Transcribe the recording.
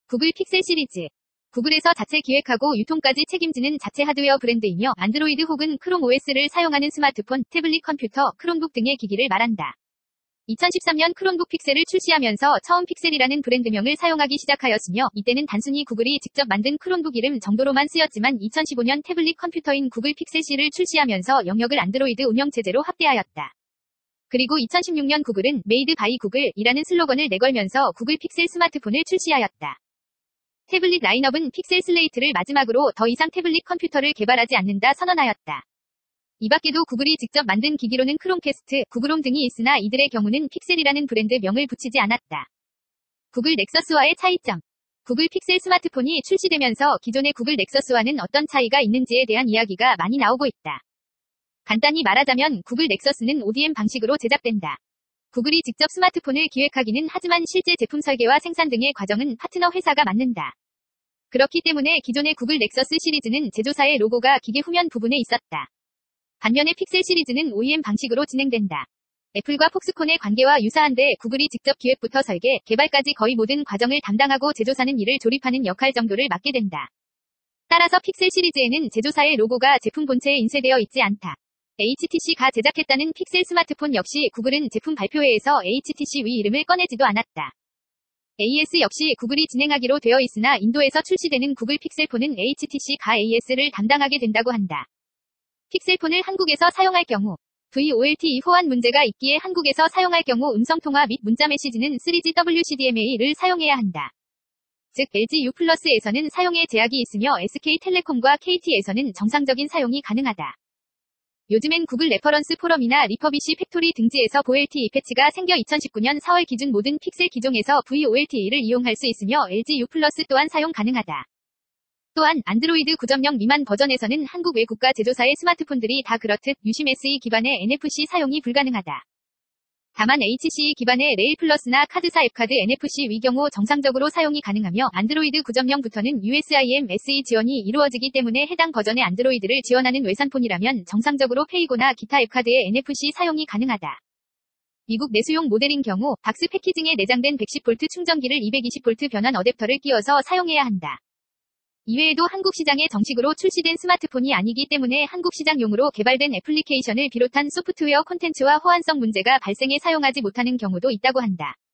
구글 픽셀 시리즈. 구글에서 자체 기획하고 유통까지 책임지는 자체 하드웨어 브랜드이며 안드로이드 혹은 크롬 OS를 사용하는 스마트폰, 태블릿 컴퓨터, 크롬북 등의 기기를 말한다. 2013년 크롬북 픽셀을 출시하면서 처음 픽셀이라는 브랜드명을 사용하기 시작하였으며 이때는 단순히 구글이 직접 만든 크롬북 이름 정도로만 쓰였지만 2015년 태블릿 컴퓨터인 구글 픽셀 C를 출시하면서 영역을 안드로이드 운영체제로 확대하였다. 그리고 2016년 구글은 메이드 바이 구글이라는 슬로건을 내걸면서 구글 픽셀 스마트폰을 출시하였다. 태블릿 라인업은 픽셀 슬레이트를 마지막으로 더 이상 태블릿 컴퓨터를 개발하지 않는다 선언하였다. 이 밖에도 구글이 직접 만든 기기로는 크롬캐스트, 구글홈 등이 있으나 이들의 경우는 픽셀이라는 브랜드 명을 붙이지 않았다. 구글 넥서스와의 차이점. 구글 픽셀 스마트폰이 출시되면서 기존의 구글 넥서스와는 어떤 차이가 있는지에 대한 이야기가 많이 나오고 있다. 간단히 말하자면 구글 넥서스는 ODM 방식으로 제작된다. 구글이 직접 스마트폰을 기획하기는 하지만 실제 제품 설계와 생산 등의 과정은 파트너 회사가 맡는다. 그렇기 때문에 기존의 구글 넥서스 시리즈는 제조사의 로고가 기계 후면 부분에 있었다. 반면에 픽셀 시리즈는 OEM 방식으로 진행된다. 애플과 폭스콘의 관계와 유사한데 구글이 직접 기획부터 설계, 개발까지 거의 모든 과정을 담당하고 제조사는 이를 조립하는 역할 정도를 맡게 된다. 따라서 픽셀 시리즈에는 제조사의 로고가 제품 본체에 인쇄되어 있지 않다. HTC가 제작했다는 픽셀 스마트폰 역시 구글은 제품 발표회에서 HTC 위 이름을 꺼내지도 않았다. AS 역시 구글이 진행하기로 되어 있으나 인도에서 출시되는 구글 픽셀폰은 HTC가 AS를 담당하게 된다고 한다. 픽셀폰을 한국에서 사용할 경우 VoLTE 호환 문제가 있기에 한국에서 사용할 경우 음성통화 및 문자 메시지는 3G WCDMA를 사용해야 한다. 즉 LG U+에서는 사용에 제약이 있으며 SK텔레콤과 KT에서는 정상적인 사용이 가능하다. 요즘엔 구글 레퍼런스 포럼이나 리퍼비시 팩토리 등지에서 VoLTE 패치가 생겨 2019년 4월 기준 모든 픽셀 기종에서 VoLTE를 이용할 수 있으며 LG U+ 또한 사용 가능하다. 또한 안드로이드 9.0 미만 버전에서는 한국 외 국가 제조사의 스마트폰들이 다 그렇듯 유심 SE 기반의 NFC 사용이 불가능하다. 다만 HCE 기반의 레일 플러스나 카드사 앱카드 NFC 위 경우 정상적으로 사용이 가능하며 안드로이드 9.0부터는 USIM SE 지원이 이루어지기 때문에 해당 버전의 안드로이드를 지원하는 외산폰이라면 정상적으로 페이고나 기타 앱카드의 NFC 사용이 가능하다. 미국 내수용 모델인 경우 박스 패키징에 내장된 110V 충전기를 220V 변환 어댑터를 끼워서 사용해야 한다. 이외에도 한국 시장에 정식으로 출시된 스마트폰이 아니기 때문에 한국 시장용으로 개발된 애플리케이션을 비롯한 소프트웨어 콘텐츠와 호환성 문제가 발생해 사용하지 못하는 경우도 있다고 한다.